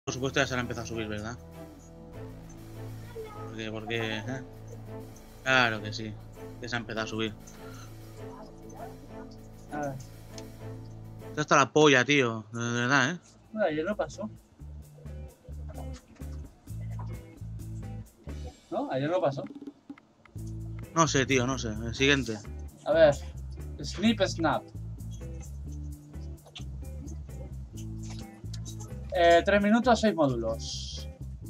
Por supuesto ya se la empezado a subir, ¿verdad? Porque claro que sí, que se ha empezado a subir. A ver. Esto está la polla, tío, de verdad, Bueno, ayer no pasó. ¿No? Ayer no pasó. No sé, tío, no sé. El siguiente. A ver. Snip Snap. 3 minutos, 6 módulos.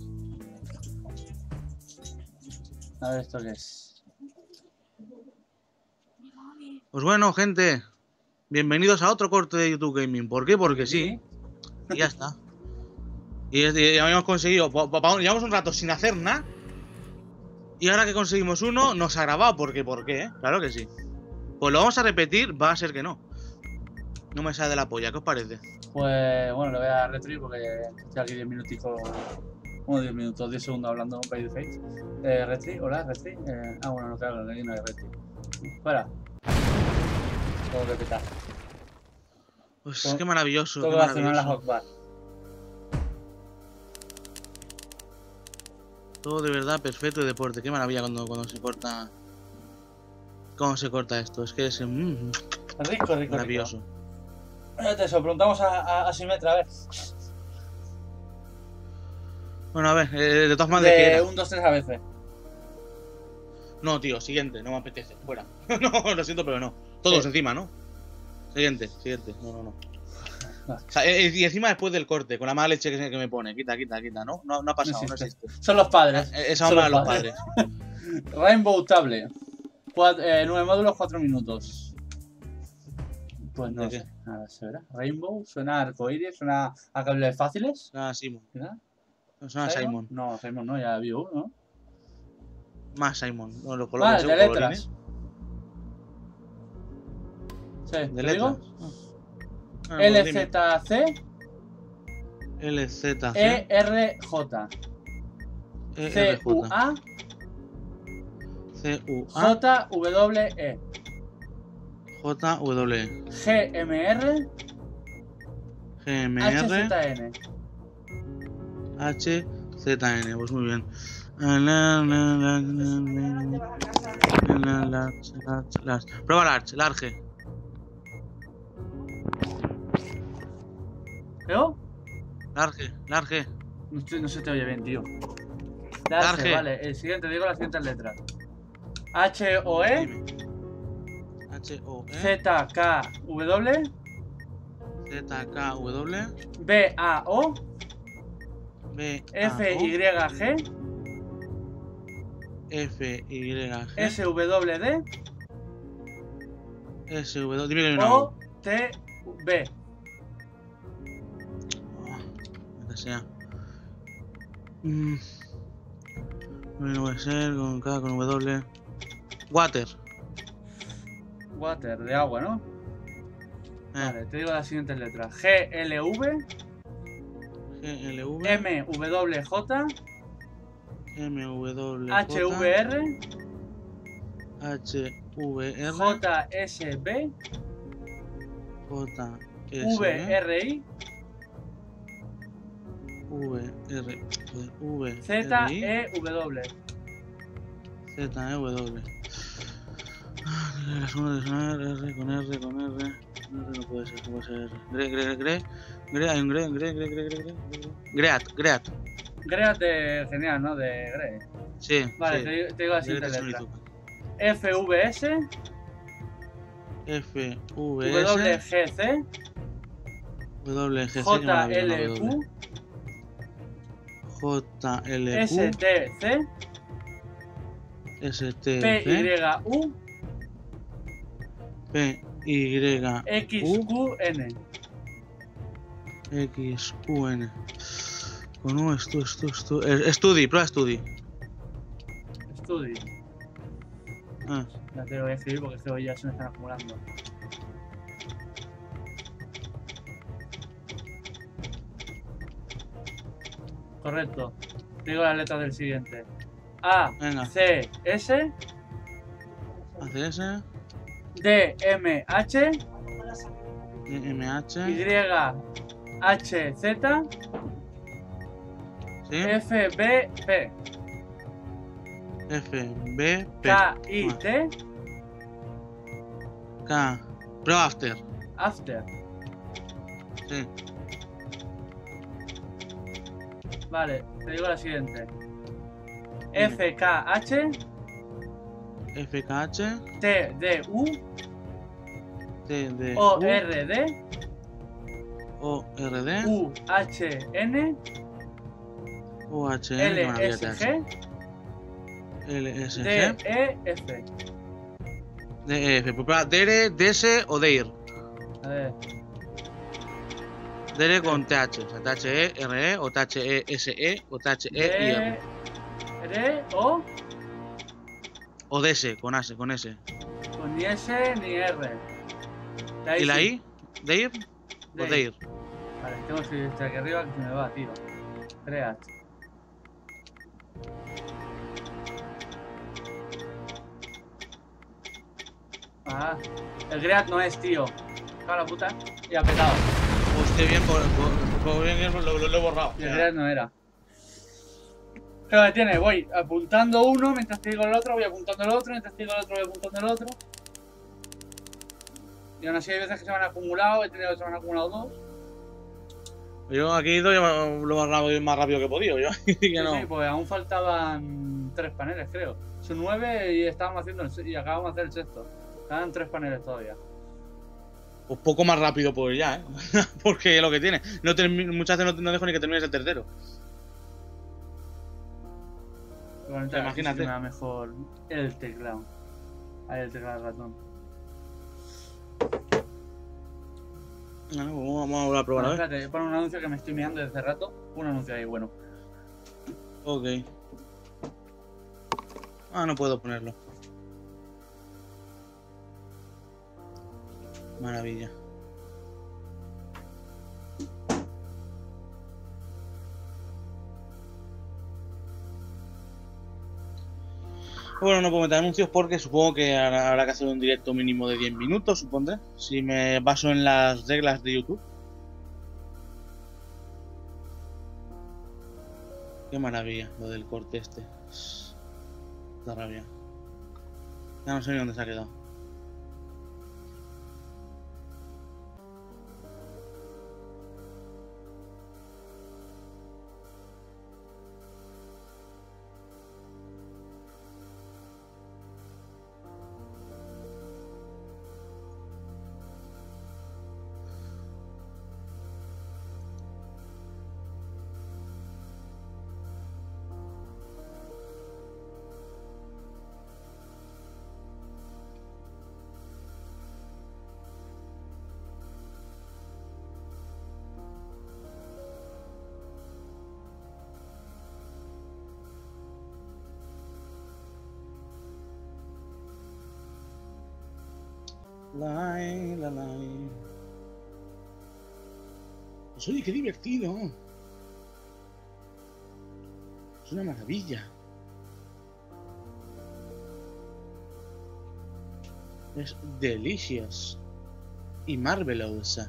A ver, ¿esto qué es? Pues bueno, gente, bienvenidos a otro corte de YouTube Gaming. ¿Por qué? Porque sí. Y ya está. Y ya habíamos conseguido. Llevamos un rato sin hacer nada. Y ahora que conseguimos uno, nos ha grabado. ¿Por qué? Claro que sí. Pues lo vamos a repetir, va a ser que no. No me sale de la polla, ¿qué os parece? Pues bueno, lo voy a retribuir porque estoy aquí 10 minuticos. Bueno, 10 minutos, 10 segundos hablando by the face. Retri, hola, Retri. Bueno, no, claro, aquí no hay Retri. Fuera. Tengo que petar. Pues qué maravilloso. Tengo Qué que hacer una maravilloso. hotbar. Todo de verdad perfecto de deporte. Qué maravilla cuando se corta. ¿Cómo se corta esto? Es que es Rico, maravilloso. Rico. Te eso, preguntamos a Simetra, a ver. Bueno, a ver, de todas maneras, ¿de qué era? 1, 2, 3 a veces. No, tío, siguiente, no me apetece. Fuera. No, lo siento, pero no. Todos encima, ¿no? Siguiente. No. O sea, y encima después del corte, con la mala leche que me pone. Quita, ¿no? No ha pasado, no existe. Son los padres. Esa onda de los padres. Rainbow Table. 9 módulos, 4 minutos. Pues no sé. Nada, se verá. Rainbow, suena a arcoíris, suena a cables fáciles. Suena a Simon. ¿Verdad? Suena a Simon. No, Simon no, ya vio uno, ¿no? Más Simon. No, los colores. Vale, de letras. Sí, ¿de ¿te letras? digo? LZC. LZC. ERJ. CUA. JWE. GMR. HZN. HZN, pues muy bien. Prueba large. ¿Yo? Large. No se te oye bien, tío. Large. Vale, el siguiente, digo las siguientes letras. HOE. ZKW. BAO. FYG. SWD. Dime que no. OTB. Que sea. No puede ser con K, con W. Water, de agua, ¿no? Vale, te digo las siguientes letras. GLV. MWJ. HVR. JSB. VRI. ZEW. ZEW. La suma de sonar R con R. No puede ser. Hay un Great. Great de genial, ¿no? De Gre. Sí. Vale, sí. te digo la siguiente letra. FVS. WGC. JLQ. STC. PYU. XQN. Con un prueba Studi. Ya te lo voy a escribir porque es que hoy ya se me están acumulando. Correcto. Digo las letras del siguiente. ACS. DMH. YHZ. Sí. FBP. FBP. KIT. K. Pro After. After. Sí. Vale, te digo la siguiente. FKH. FKH. TDU. TDU. ORD. ORD. UHN. UHN. LSG. LSG. DEF. DEF. Pues Dere, DS o Deir. A ver. Dere con TH. O sea, THE, RE o THE, SE o THE y R. D o O DS, con S, con S. con ni S ni R. ¿Y la sí. I? ¿Deir? ¿O Deir? Vale, tengo que escribir este aquí arriba que se me va, tío. Creat. Ah, el Creat no es, tío. Cago en la puta. Y ha petado. Hostia, bien, bien, lo he borrado. Y el Creat no era. Pero que tiene, voy apuntando uno mientras te digo el otro, voy apuntando el otro, mientras te digo el otro, voy apuntando el otro. Y aún así hay veces que se me han acumulado, he tenido que se me han acumulado dos. Yo aquí lo he borrado más rápido que he podido, yo. Sí, no. sí, pues aún faltaban 3 paneles, creo. Son 9 y estábamos haciendo y acabamos de hacer el sexto. Quedan 3 paneles todavía. Pues poco más rápido pues ya, ¿eh? Porque es lo que tiene. Muchas veces no dejo ni que termines el tercero. Igualmente, Imagínate. me da mejor el teclado. Ahí el teclado del ratón. Bueno, pues vamos a volver a probar, Bueno, a ver. espérate, pon un anuncio que me estoy mirando desde hace rato. Un anuncio ahí, bueno. Ok. Ah, no puedo ponerlo. Maravilla. Bueno, no puedo meter anuncios porque supongo que habrá que hacer un directo mínimo de 10 minutos, supondré. Si me baso en las reglas de YouTube. Qué maravilla lo del corte este. Da rabia. Ya no sé ni dónde se ha quedado. La. Pues oye, qué divertido. Es una maravilla. Es delicious y marvelosa.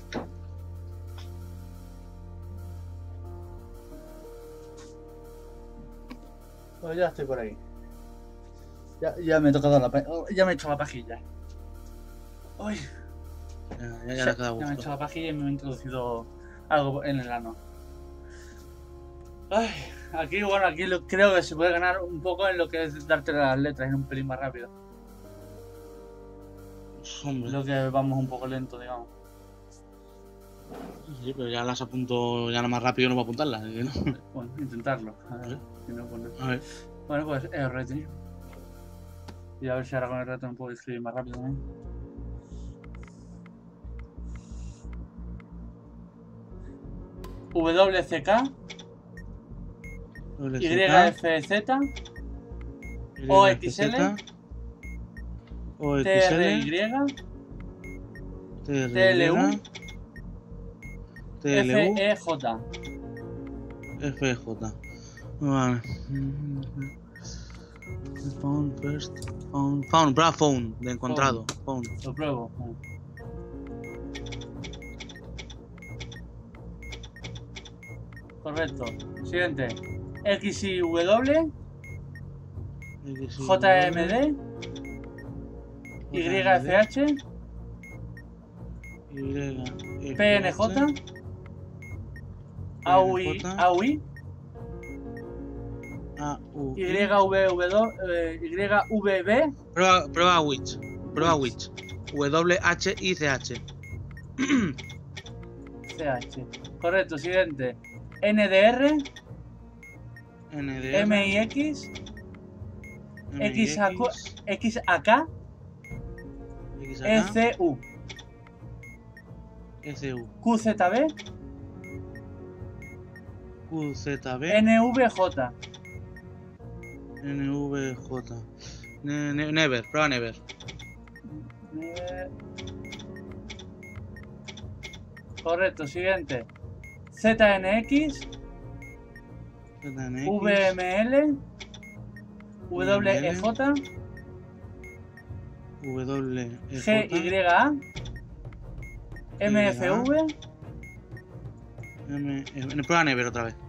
Pues ya estoy por ahí. Ya me he tocado ya me he hecho la pajilla. Uy, Ya le ha quedado ya me he hecho gusto. la pajilla y me he introducido algo en el ano. Ay, aquí, bueno, creo que se puede ganar un poco en lo que es darte las letras en un pelín más rápido. Hombre, Lo que vamos un poco lento, digamos. sí, pero ya las apunto ya más rápido, no voy a apuntarlas. ¿Sí, no? Bueno, intentarlo. A ver, si no, pues no. A ver. Bueno, pues retri. Y a ver si ahora con el reto me puedo escribir más rápido también. WCK, YFZ, OXL, TRY, TLU, FEJ. FJ. Vale. Found, bra, found, de encontrado. Found. Lo pruebo. Correcto. Siguiente. XIW, XY, JMD, YFH, PNJ, AUI, AUI, YVB, Prueba Witch. Prueba Witch. WHICH. CH. Correcto, siguiente. NDR, NDR. MIX, XAK, ECU, SU. QZB, QZB. NVJ. NVJ. Never. Prueba Never. Correcto, siguiente. ZNX, ZNX. VML, WEJ, GYA, MFV, Prueba Never otra vez.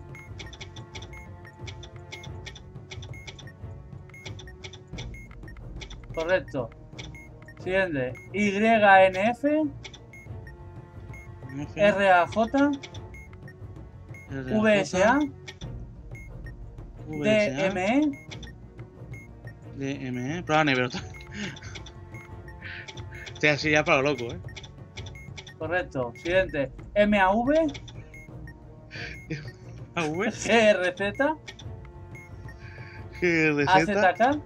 correcto. Siguiente. YNF, RAJ, VSA, DME, DME. Prueba Never otra vez. Estoy así ya para lo loco, correcto. Siguiente. MAV, AV. GRZ, GRZ. AZK,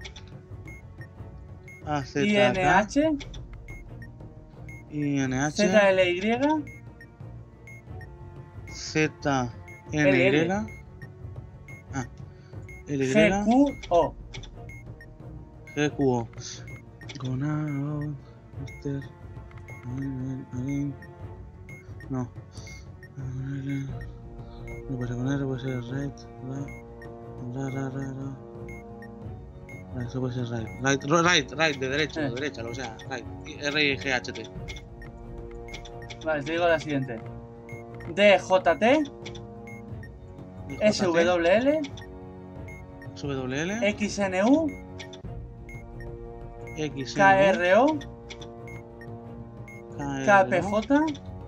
AZK. INH, INH. ZLY, ZNY. Ah. LY. GQO. GQO. Gonao. No. No puede ser con R, puede ser right. Eso puede ser right, de derecha, o sea, right. RIGHT. Vale, te digo la siguiente. DJT, SWL, SWL. XNU, XN. KRO, KPJ,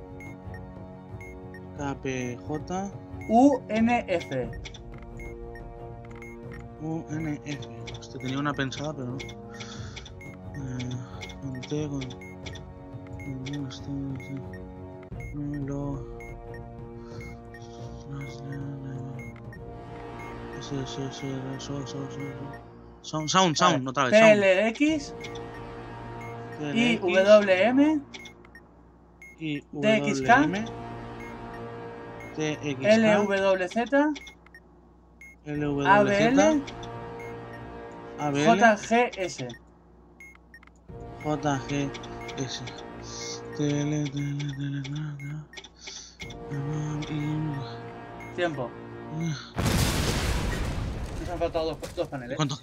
KPJ. UNF. UNF. Hostia, tenía una pensada, pero no. Con T, con. Lo. Sound, otra vez. TLX, IWM, TXK, LWZ, ABL, JGS. JGS. Tiempo. Nos han faltado dos paneles. ¿Cuánto?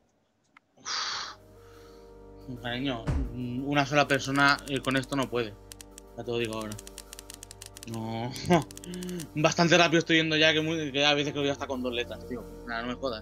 Cariño, una sola persona con esto no puede. Ya te lo digo ahora. No. Bastante rápido estoy yendo ya, que a veces que voy hasta con 2 letras, tío. Nada, no me jodas.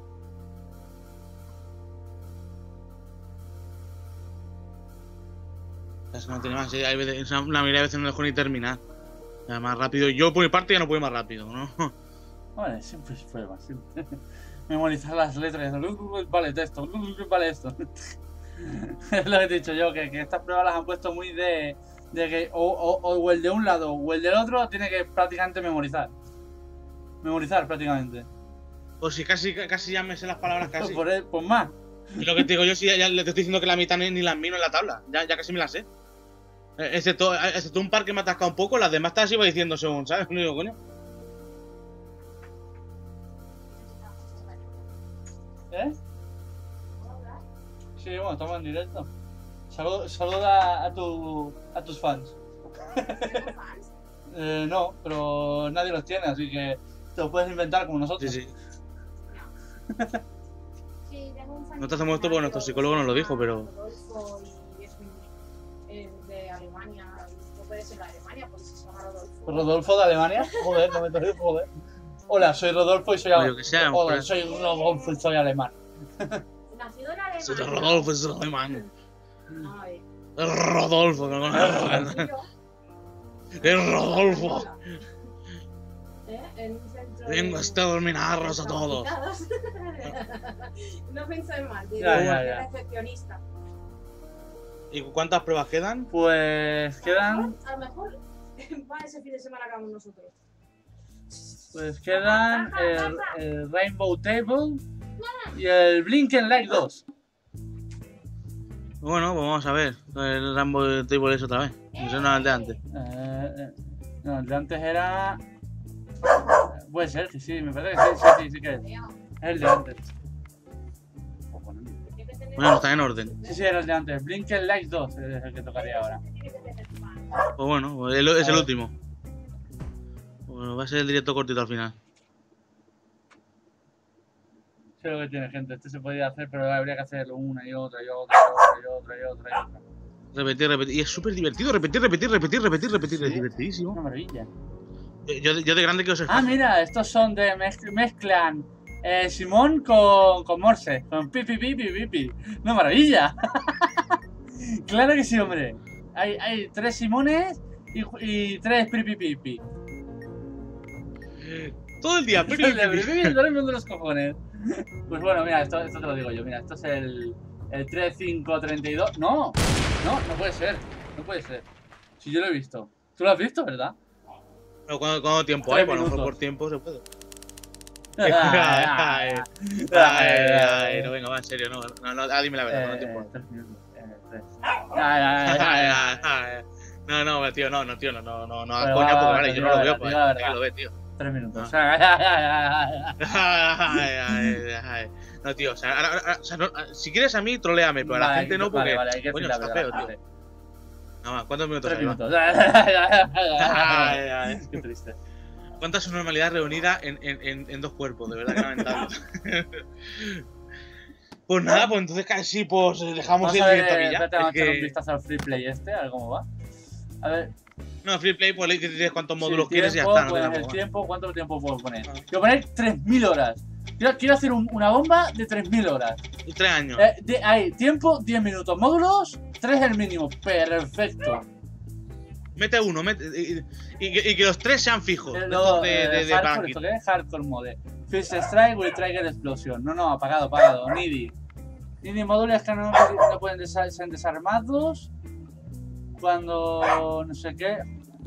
Es que no tiene más. Hay veces, la mayoría de veces no dejo ni terminar. Ya más rápido. Yo por mi parte ya no puedo ir más rápido, ¿no? Vale, siempre es prueba, siempre. Memorizar las letras. Vale, esto. Vale, esto. Es lo que he dicho yo, que estas pruebas las han puesto muy de que o el de un lado o el del otro tiene que prácticamente memorizar. Memorizar prácticamente. Pues si casi ya me sé las palabras casi. Pues más. Y lo que te digo yo, si ya le estoy diciendo que la mitad ni las miro en la tabla. Ya casi me las sé. Excepto un par que me ha atascado un poco, las demás te iba diciendo según, ¿sabes? No digo, coño. ¿Eh? Sí, bueno, estamos en directo. Saluda a tus fans. ¿Fans? No, pero nadie los tiene, así que te lo puedes inventar como nosotros. Sí. Sí, tengo un fan. No te hacemos esto porque nuestro psicólogo nos lo dijo, pero. Rodolfo y es de Alemania. No puede ser de Alemania, pues se llama Rodolfo. ¿Rodolfo de Alemania? Joder, no me toques, joder. Hola, soy Rodolfo y soy O yo que sea, Hola, pues. soy Rodolfo y soy alemán. Nacido en Alemania. Soy Rodolfo, es alemán. Ay. Es Rodolfo, que no conozco. Es Rodolfo. En un centro Vengo a de- exterminarlos a todos. No pensé mal, digo, Ya. recepcionista. ¿Y cuántas pruebas quedan? Pues quedan. A lo mejor va ese fin de semana que hagamos nosotros. Pues quedan el Rainbow Table y el Blinken Light 2. Bueno, pues vamos a ver. El Rambo Table es otra vez. Eso no es el de antes. No, el de antes era. Puede ser, que sí, me parece que sí que es. Veo, Es el de antes. tiene que tener- Bueno, está en orden. Sí, era el de antes. Blinken Light 2 es el que tocaría ahora. Tiene que tener pan. Pues bueno, pues es el último. Bueno, va a ser el directo cortito al final. Sé lo que tiene, gente. Este se podría hacer, pero habría que hacerlo una y otra y otra y otra y otra y otra. Repetir, repetir. Y es súper divertido. Repetir. Es Sí. divertidísimo. Una maravilla. Yo de grande quiero ser Ah, fan. mira, estos son de mezclan Simón con Morse, con pipi. Una maravilla. Claro que sí, hombre. Hay 3 Simones y 3 pipi. Todo el día. El de pipi es el de los cojones. Pues bueno, mira, esto te lo digo yo. Mira, esto es el 3532. No puede ser. No puede ser. Si yo lo he visto. Tú lo has visto, ¿verdad? Pero ¿cuánto tiempo 3 hay? Bueno, a lo mejor minutos. por tiempo se puede. Ay, No, venga, va, en serio, no, dime la verdad, no tiempo. 3 minutos. 3. No, tío, no, tío, no, hagas Bueno, coña, va, porque vale, yo no lo diga veo, la pues, verdad. hay que lo ve, tío. 3 minutos. No, tío, o sea, si quieres a mí, troleame, pero a la gente no, porque, Vale, hay que coño, decir la está verdad, feo, tío. Nada más, ¿cuántos minutos 3 hay? Va? minutos. Qué triste. ¿Cuánta subnormalidad reunida en 2 cuerpos? De verdad que lamentable. Pues nada, pues entonces casi pues dejamos Vamos el a ver, directo aquí ya. espérate, vamos a Es echar un que- vistazo al free play este, a ver cómo va. A ver, No, free play, pues le dices cuántos módulos sí, quieres y ya tiempo, está. No pues, te da el más. tiempo, ¿cuánto tiempo puedo poner? Ah. Quiero poner 3000 horas. Quiero hacer una bomba de 3000 horas. 3 años. Hay tiempo, 10 minutos. Módulos, 3 el mínimo. Perfecto. Mete uno, y que los 3 sean fijos. Luego, de hardcore, palanquita. ¿esto qué es? Hardcore mode. First Strike with Trigger Explosion. No, apagado. Needy. Needy módulos que no pueden ser desarmados. Cuando no sé qué.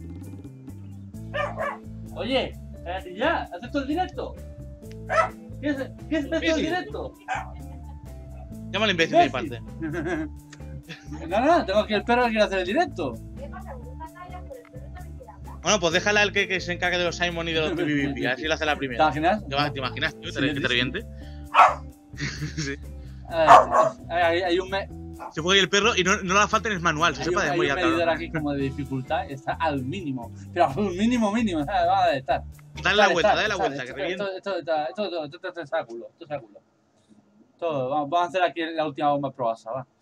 Oye, ya, ¿has hecho el directo? ¿Quieres hacer el Sí. directo? Llámale imbécil de mi parte. No, tengo aquí el perro que quiere hacer el directo. ¿Qué pasa? ¿Buscas callas por el perro también quiere hablar? Bueno, pues déjala al que se encargue de los Simon y de los PvP. Así lo hace la ¿Te primera. imaginas? ¿Te imaginas, tío? Sí, Que te sí. reviente. Sí. Hay un Se puede ir el perro y no le falta el manual. Se sepa de hay muy un medidor cabrón. aquí como de dificultad, está al mínimo. Pero al mínimo, ¿sabes? Va a estar. Dale la vuelta, que reviente. Esto es áculo, vamos a hacer aquí la última bomba probasa, va.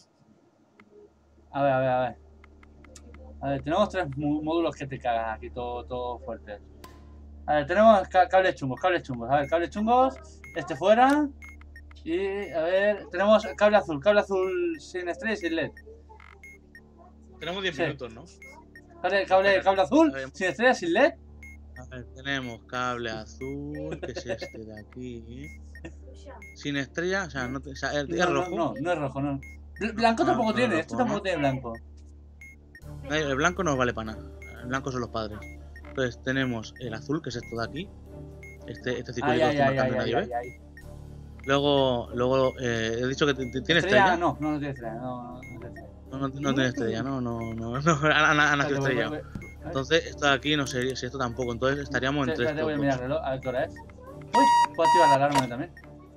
A ver. A ver, tenemos 3 módulos que te cagas aquí, todo fuertes. A ver, tenemos cables chungos. A ver, cables chungos, este fuera. Y, a ver, tenemos cable azul sin estrella y sin LED. Tenemos 10 Sí. minutos, ¿no? Cable azul, A ver. sin estrella, sin LED. A ver, tenemos cable azul, que es este de aquí. Escucha, Sin estrella, o sea, es No, rojo. no es rojo, no. Blanco No, tampoco no tiene, es este rojo, tampoco ¿no? tiene blanco. El blanco no vale para nada. El blanco son los padres. Entonces tenemos el azul, que es esto de aquí. Este circulito Ay, lo estoy marcando y nadie ve. ay. Luego he dicho que tiene Estrella, estrella. no tiene estrella, no tiene estrella. No tiene estrella, no. Ha nacido estrella. Entonces, esto de aquí no sé si esto tampoco. Entonces estaríamos entre Espérate, voy a estos mirar el dos. reloj, a ver qué hora es. Uy, puedo activar la alarma también.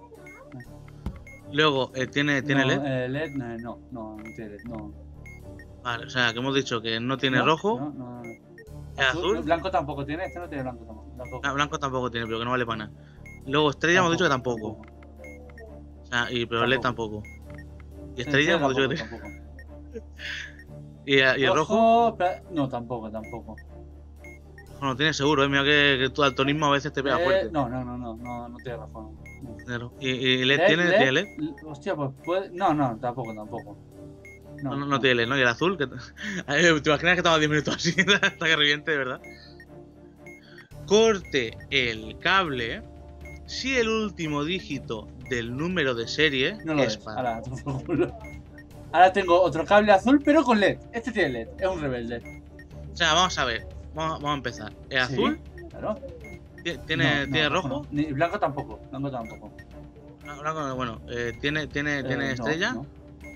Luego tiene no, LED. LED, no tiene LED, no. Vale, o sea que hemos dicho que no tiene No, rojo. No. ¿Es azul? Blanco tampoco tiene, este no tiene blanco tampoco. Ah, blanco tampoco tiene, pero que no vale para nada. Luego estrella hemos dicho que tampoco. O sea, pero LED tampoco. Y estrella hemos dicho que tiene. tampoco. Y el rojo. No, tampoco. No, tienes seguro, mira que tu daltonismo a veces te pega fuerte. No tienes razón. No. Claro. ¿Y LED tiene? ¿Tiene LED? Hostia, pues puede. No, tampoco. No tiene LED, ¿no? ¿Y el azul? ¿Te imaginas que estamos 10 minutos así hasta que reviente, de verdad? Corte el cable si el último dígito del número de serie No lo es es. par. Ahora tengo otro cable azul, pero con LED. Este tiene LED, es un rebelde. O sea, vamos a ver. Vamos a empezar. ¿El Sí, azul? Claro. ¿Tiene rojo? No. Ni blanco tampoco. Blanco. Bueno, ¿tiene estrella? No.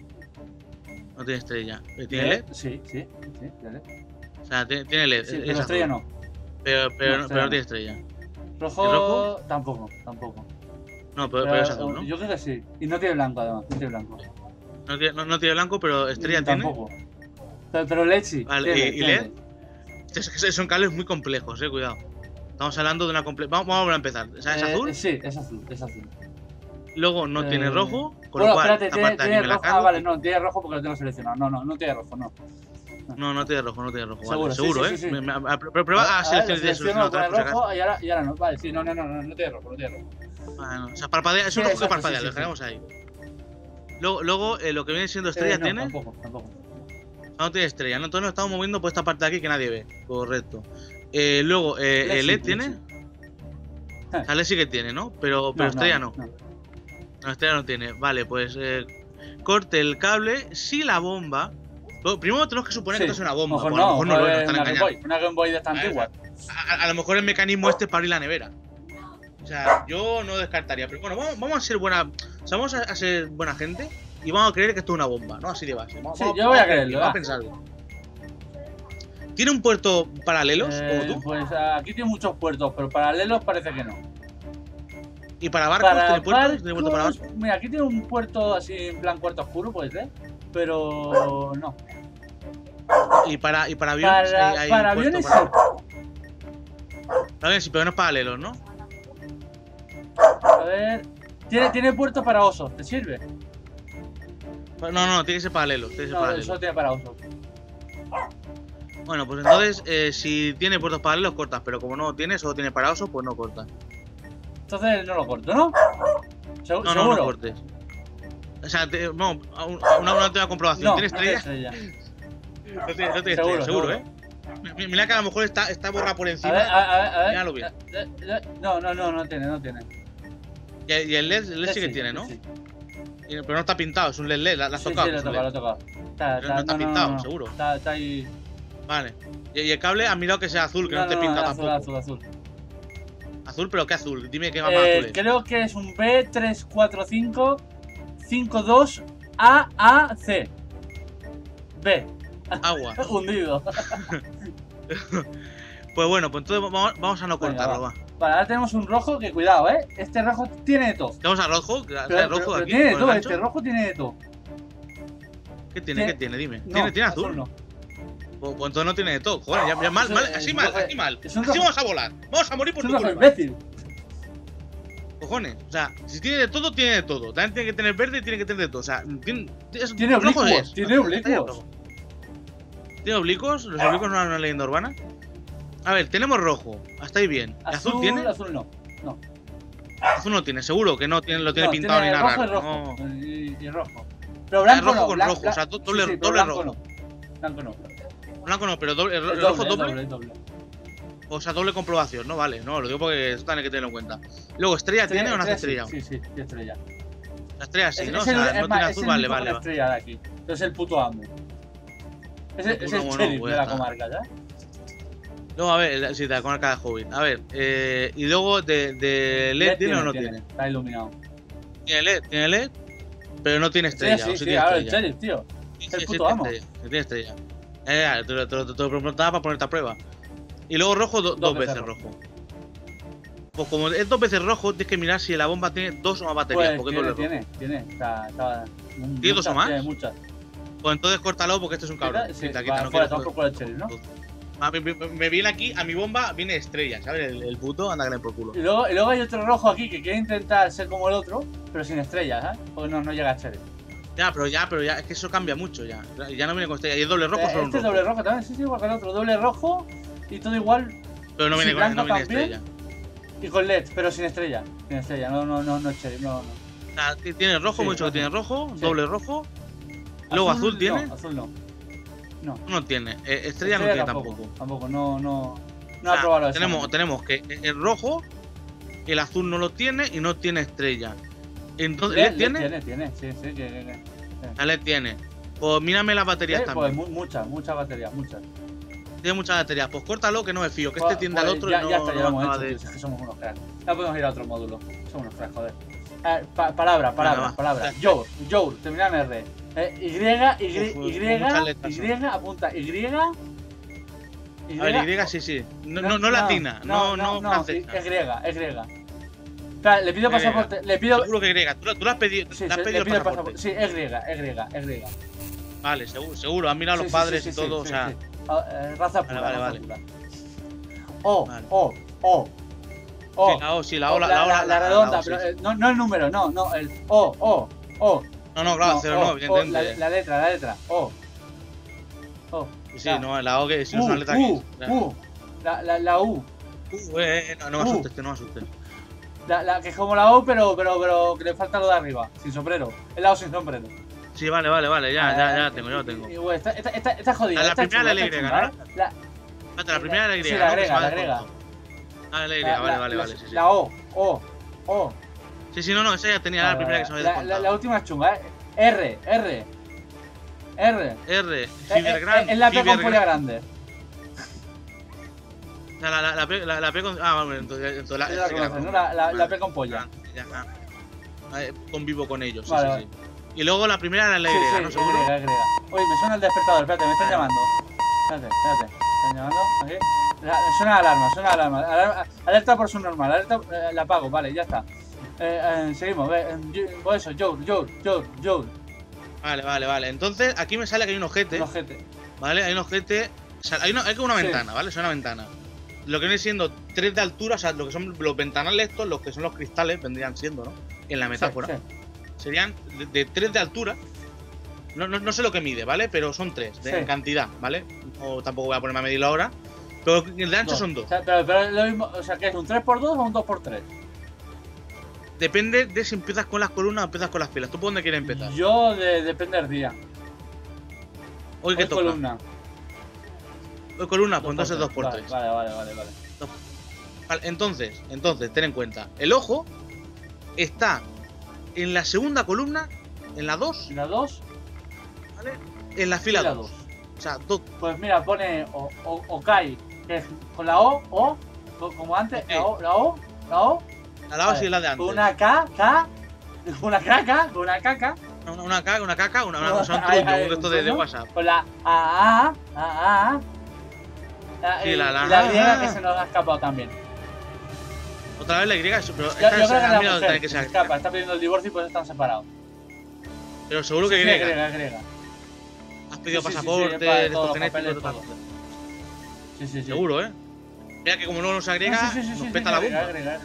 No tiene estrella. ¿Tiene LED? Sí, tiene LED. O sea, tiene LED. Sí, es pero estrella azul. no. Pero estrella no no. tiene estrella. Rojo, ¿Y rojo? tampoco. No, pero es azul, ¿no? Yo creo que sí. Y no tiene blanco, además. No tiene blanco. No tiene blanco, pero estrella tiene. Tampoco. Pero LED sí. Vale, tiene, ¿y tiene LED? Son cables muy complejos, cuidado. Estamos hablando de una vamos a volver a empezar. O sea, ¿es azul? Sí, es azul. Luego no tiene rojo, con Bueno, lo cual espérate, esta parte de tiene aquí me la rojo. cargo. Vale, no, tiene rojo porque lo tengo seleccionado. No tiene rojo, no. No tiene rojo. Vale, Seguro, seguro, sí. Prueba a seleccionar selecciono otra con vez, el por si acaso. rojo y ahora no. Vale, sí, no tiene rojo. Bueno, o sea, parpadea, es un Sí, rojo que exacto, parpadea, sí, lo sí. dejaremos ahí. Luego lo que viene siendo estrella No, tiene. Tampoco. No tiene estrella, ¿no? Entonces nos estamos moviendo por esta parte de aquí que nadie ve. Correcto. Luego, LED LED sí, tiene. LED O sea, LED sí que tiene, ¿no? Pero estrella no. No, estrella no tiene. Vale, pues corte el cable si la bomba. Primero tenemos que suponer que esto es una bomba. Mejor Pues a lo mejor no lo es, nos están una Game engañando. Boy, una Game Boy de esta antigua. A lo mejor el mecanismo este es para abrir la nevera. O sea, yo no descartaría. Pero bueno, vamos a ser buena. O sea, vamos a ser buena gente y vamos a creer que esto es una bomba, ¿no? Así de base. Yo voy a creerlo. Vamos a pensarlo. ¿Tiene un puerto paralelos, como tú? Pues aquí tiene muchos puertos, pero paralelos parece que no. ¿Y para barcos tiene puertos? ¿Tiene puerto para barcos? Mira, aquí tiene un puerto así en plan cuarto oscuro, puede ser. Pero no. ¿Y para aviones? hay Para puerto aviones para- sí. Para aviones sí, pero no es paralelos, ¿no? A ver. Tiene puerto para osos, ¿te sirve? No, tiene que ser paralelo. No, eso tiene para osos. Bueno, pues entonces, si tiene puertos paralelos, cortas. Pero como no tiene, solo tiene para oso, pues no cortas. Entonces no lo corto, ¿no? No ¿Seguro? cortes. O sea, una última comprobación. No, ¿Tiene estrella? No tiene estrella, seguro, ¿eh? Mira que a lo mejor está borrada por encima. A ver. Míralo bien. No tiene. Y el LED sí que tiene, ¿no? Sí. Pero no está pintado, es un LED. ¿La has tocado? Sí, lo Es he un LED. tocado. Pero no está pintado, seguro. Está ahí. Vale. Y el cable, has mirado que sea azul, que no esté pintado tampoco. Azul. ¿Azul, pero qué azul? Dime qué más azul es. Creo que es un B34552AAC. B. Agua. Hundido. Pues bueno, pues entonces vamos a no cortarlo, va. Vale, ahora tenemos un rojo que cuidado, Este rojo tiene de todo. Vamos a rojo, Pero rojo aquí. tiene de con el todo, gancho. este rojo tiene de todo. ¿Qué tiene? Dime. No, ¿Tiene azul? No. Pues entonces no tiene de todo. Joder, ya mal, así mal. Es un Así rojo- vamos a volar. Vamos a morir por Es tu un rojo culpa. imbécil. Cojones. O sea, si tiene de todo, tiene de todo. También tiene que tener verde y tiene que tener de todo. O sea, Tiene rojo oblicuos. es. Tiene oblicuos. ¿Tiene oblicuos? ¿Los oblicuos no eran una leyenda urbana? A ver, tenemos rojo. Hasta ahí bien. ¿Y azul tiene? Azul no. Azul no tiene, seguro que no tiene, lo tiene pintado ni tiene nada. rojo y raro. rojo. No. Y rojo. Pero blanco rojo no. con rojo, o sea, doble pero rojo. No. Blanco no. Blanco no, pero doble, Es ¿el rojo doble? Es doble. O sea, doble comprobación, ¿no? Vale, no, lo digo porque esto tiene que tenerlo en cuenta. Luego, ¿estrella tiene o no hace estrella? Sí, estrella. La estrella sí, ¿no? O Es sea, el- no es tiene más, azul, es vale, el vale. único con estrella de aquí. Es el puto amo. Es el puto amo, no, sheriff pues de ya la está. comarca, ¿ya? Luego, a ver, sí, de la comarca de Hobbit. A ver, y luego de LED tiene o no tiene. Está iluminado. Tiene LED, pero no tiene estrella. Sí, o sí, tiene ahora el estrella. sheriff, tío. Sí, el sí, puto amo. tiene estrella. Te lo preguntaba para ponerte a prueba. Y luego rojo, dos veces rojo. Pues como es dos veces rojo, tienes que mirar si la bomba tiene dos o más baterías. Pues porque es doble rojo. tiene. Está ¿Tiene dos o más? Tiene muchas. Pues entonces córtalo porque este es un cabrón. Sí, Quita, va, no fuera, quiero- toma por el sheriff, ¿no? Me viene aquí, a mi bomba viene estrella, ¿sabes? El puto anda que le por culo. Y luego hay otro rojo aquí que quiere intentar ser como el otro, pero sin estrellas, ¿sabes? Porque no llega a sheriff. Ya, pero ya, es que eso cambia mucho ya. Ya no viene con estrella. ¿Y es doble rojo o solo un Este es rojo? doble rojo también, sí, igual que el otro. Doble rojo y todo igual. Pero no Sí, viene, blanco no viene también. estrella. Y con LED, pero sin estrella. Sin estrella, no, cherry, no. O sea, tiene rojo, Sí, mucho que tiene rojo, doble rojo. Luego azul tiene. No, azul no. No. No tiene. Estrella no tiene tampoco. Tampoco, no O sea, ha probado eso. tenemos que el rojo, el azul no lo tiene y no tiene estrella. Entonces, ¿LED tiene? Tiene, sí, que. La LED tiene. Pues mírame las baterías Pues también. muchas baterías, muchas. Tiene muchas baterías. Pues córtalo que no me fío, que este tiende al otro ya, y no, ya está, ya lo hemos acaba hecho, de... tío, es que somos unos cracks. Ya podemos ir a otro módulo. Somos unos cracks, joder. Palabra. Jour, termina en R. Y, apunta Y. A ver, Y sí. No latina, no francesa. Es griega. Claro, le pido pasaporte, le pido... Seguro que griega. Tú lo has pedido, Sí, le has le pedido pido el pasaporte. Sí, es griega. Vale, seguro. Han mirado los padres y todo, o sea... Raza pura, Vale. raza pura. O. Sí, la O, La redonda, O, sí, pero sí. no el número, no, el O. No, claro, 0 evidentemente. La letra, O. Sí, no, la O que si no es una letra aquí. La U. No me asustes, no me asustes. La que es como la O, pero que le falta lo de arriba, sin sombrero. Es la O sin sombrero. Sí, vale, ya lo tengo. Y, güey, está jodida. La primera de la Y, ¿no? La primera de la Y. Sí, la agrega. Ah, la Y, vale, sí. La O. Sí, no, esa ya tenía la primera que se me había descontado. La última es chunga, R. Fibergrande. Es la P con polla grande. La P con... Ah, vale, entonces La P con polla. Convivo con ellos, Vale. sí. Y luego la primera era la Y, Sí, ¿no? ¿Seguro? Y. Oye, me suena el despertador, espérate, me están llamando. Espérate. ¿Me están llamando? Aquí. Suena alarma. Alerta por subnormal, alerta, la apago, vale, ya está. Seguimos, pues eso, Jour. Vale. Entonces, aquí me sale que hay un ojete. ¿Vale? Hay un ojete. O sea, hay como una ventana, ¿vale? Es una ventana. Lo que viene siendo 3 de altura, o sea, lo que son los ventanales estos, los que son los cristales, vendrían siendo, ¿no? En la metáfora. Sí. Serían de 3 de altura. No sé lo que mide, ¿vale? Pero son 3 en cantidad, ¿vale? No, tampoco voy a ponerme a medirlo ahora. Pero el de ancho son 2. O sea, pero lo mismo, o sea, que es un 3x2 o un 2x3. Depende de si empiezas con las columnas o empiezas con las filas. ¿Tú por dónde quieres empezar? Yo depende del día. Hoy que toca. Columna. Hoy columna, pues entonces 2x3. Vale. Vale, entonces, ten en cuenta. El ojo está en la segunda columna, en la 2. ¿En la 2? ¿Vale? En la fila 2. O sea, pues mira, pone Okai, que es con la O, como antes, okay. la O. La lava sí es la de antes. Con una K, una caca. Una caca, son truños, un resto de WhatsApp. Con la A. Sí, y la griega que se nos ha escapado también. Otra vez la griega, pero yo creo que la mira mujer que se escapa, está pidiendo el divorcio y pues están separados. Pero seguro que sí, griega. Es griega. Has pedido pasaporte, de estos genéticos, todo. Sí. Seguro, Mira que como luego no se agrega, nos peta la bomba.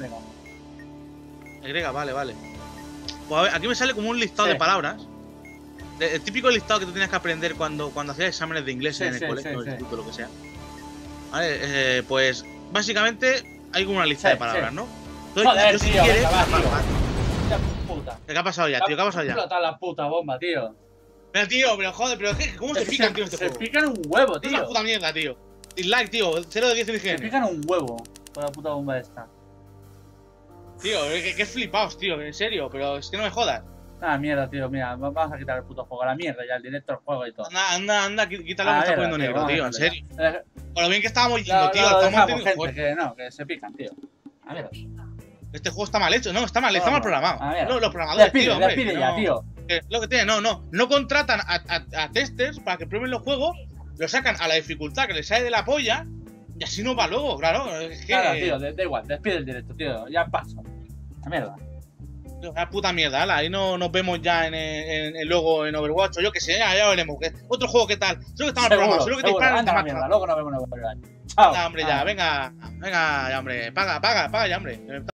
Es griega, vale. Pues a ver, aquí me sale como un listado de palabras. El típico listado que tú tienes que aprender cuando hacías exámenes de inglés en el colegio, en el instituto, lo que sea. Vale, pues básicamente hay como una lista de palabras, ¿no? Entonces, joder, yo si tío, quieres. Puta. ¿Qué ha pasado ya, tío? ¿Qué ha pasado ya? Explota la puta bomba, tío. Pero tío, joder, pero ¿cómo se pican, tío, este se juego? Se pican un huevo, tío. Es una puta mierda, tío. Dislike, tío. 0 de 10 en Se higiene. pican un huevo con la puta bomba esta. Tío, que flipaos, tío, en serio, pero es que no me jodas. Ah, mierda, tío, mira, vamos a quitar el puto juego, a la mierda ya, el directo del juego y todo. Anda, quítalo, me está poniendo negro, tío, en serio. Por lo bien que estábamos yendo, tío, estamos gente, que se pican, tío. A ver. Este juego está mal hecho, no, está mal programado. Los programadores, despide ya, tío. Lo que tiene, no contratan a testers para que prueben los juegos, lo sacan a la dificultad que les sale de la polla y así no va luego, claro. Es que... Claro, tío, da igual, despide el directo, tío, ya paso. La mierda. Una puta mierda, ala, ahí no nos vemos ya luego en Overwatch o yo que sé, ya veremos. Otro juego, ¿qué tal? Seguro que está mal programado, seguro que te disparan anda la mierda, luego nos vemos en Overwatch. Chao. Hombre, ya, venga, ya, hombre, paga ya, hombre.